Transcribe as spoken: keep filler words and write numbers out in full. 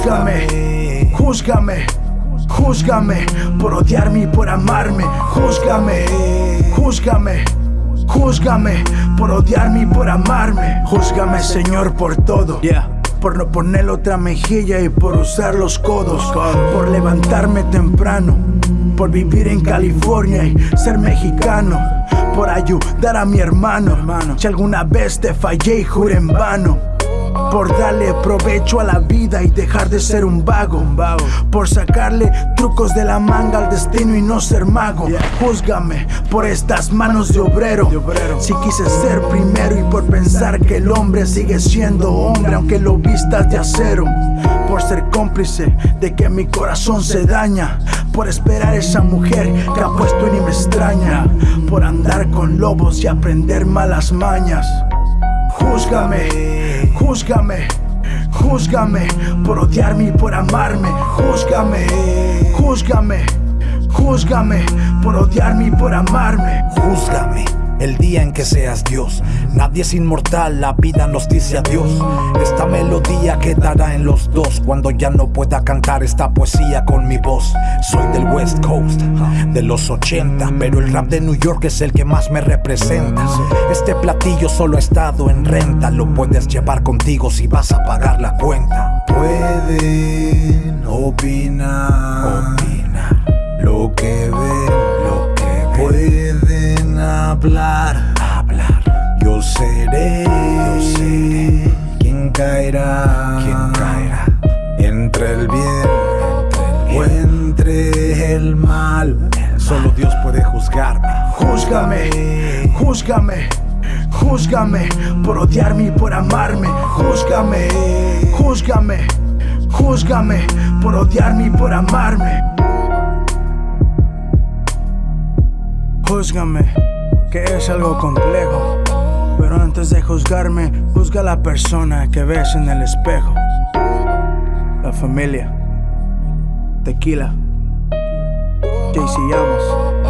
Júzgame, júzgame, júzgame por odiarme y por amarme. Júzgame, júzgame, júzgame por odiarme y por amarme. Júzgame, Señor, por todo, yeah. Por no poner otra mejilla y por usar los codos, por levantarme temprano, por vivir en California y ser mexicano, por ayudar a mi hermano, hermano. Si alguna vez te fallé y juré en vano, por darle provecho a la vida y dejar de ser un vago, un vago. Por sacarle trucos de la manga al destino y no ser mago, yeah. Júzgame por estas manos de obrero, de obrero. Si quise ser primero y por pensar que el hombre sigue siendo hombre aunque lo vistas de acero. Por ser cómplice de que mi corazón se daña, por esperar a esa mujer que ha puesto en y me extraña, por andar con lobos y aprender malas mañas. Júzgame, júzgame, júzgame por odiarme y por amarme. Júzgame, júzgame, júzgame por odiarme y por amarme. Júzgame el día en que seas Dios. Nadie es inmortal, la vida nos dice adiós. Esta melodía quedará en los dos cuando ya no pueda cantar esta poesía con mi voz. Soy del West Coast, de los ochenta, pero el rap de New York es el que más me representa. Este platillo solo ha estado en renta, lo puedes llevar contigo si vas a pagar la cuenta. Pueden opinar, opinar lo que ven, lo que ven. Pueden hablar, hablar. Yo seré, yo seré quien caerá, quien caerá entre el bien, entre el bien o entre el mal. Solo Dios puede juzgarme. Júzgame, júzgame, júzgame por odiarme y por amarme. Júzgame, júzgame, júzgame por odiarme y por amarme. Júzgame, que es algo complejo, pero antes de juzgarme, juzga a la persona que ves en el espejo. La familia, Tequila, J C Llamas.